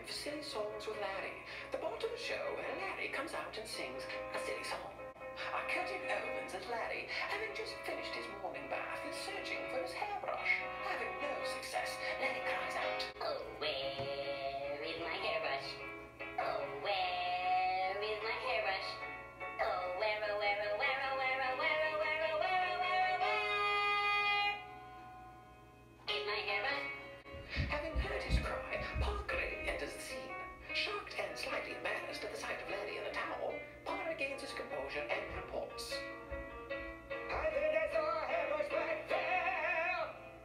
for Silly Songs with Larry, the part of the show where Larry comes out and sings a silly song. Our curtain opens as Larry, having just finished his morning bath, is searching for his hairbrush. Having no success, Larry cries out, "Oh, where is my hairbrush? Oh, where is my hairbrush? Oh, where, oh, where, oh, where, oh, where, oh, where, oh, where, oh, where, oh, where, oh, where is my hairbrush?" Having heard his cry, Parkley enters the scene. Shocked and slightly embarrassed at the sight of Larry in a towel, Parker regains his composure and reports, "I think I saw a hairbrush back there."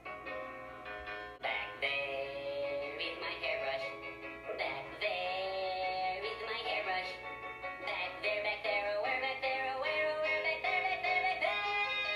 Back there is my hairbrush. Back there is my hairbrush. Back there, oh, where, back there, oh, where, oh, where, back there, back there, back there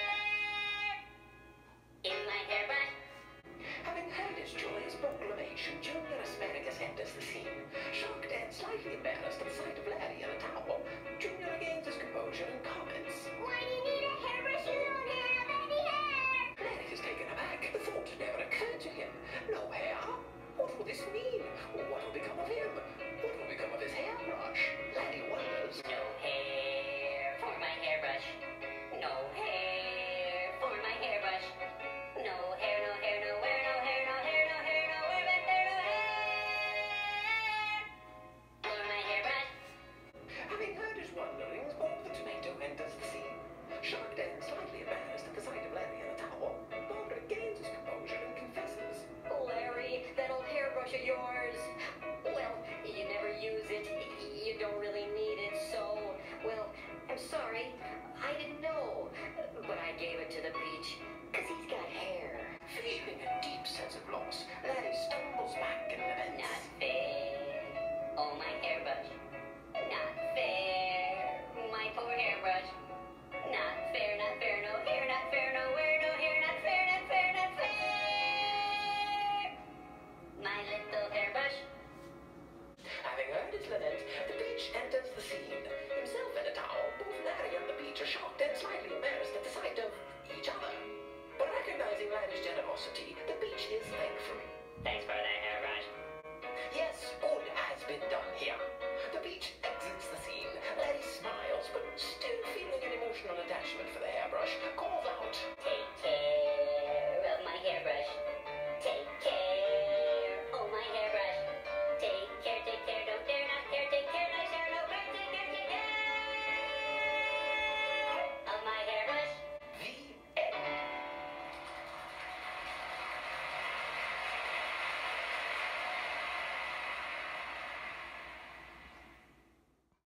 is my hairbrush. Having heard his joyous proclamation, Junior Asparagus enters the scene. Shocked and slightly embarrassed at the sight of Larry in a towel, Junior regains his composure and comments, Why do you need a hairbrush? You don't have any hair. Larry is taken aback. The thought never occurred to him. No hair? What will this mean? What will become of him? What will become of his hairbrush? Larry wonders. No hair for my hairbrush. No hair for my hairbrush. No hair, no hair, no where, no hair, no hair, no hair, no where, back there, no hair for my hairbrush. Having heard his wonderings, Bob the Tomato enters the scene. Shocked and slightly embarrassed at the sight of Larry in a towel, Bob regains his composure and confesses, Larry, that old hairbrush of yours. Well, you never use it. You don't really need it, so, well, I'm sorry. I didn't know. But I gave it to the peach, 'cause he's got hair. feeling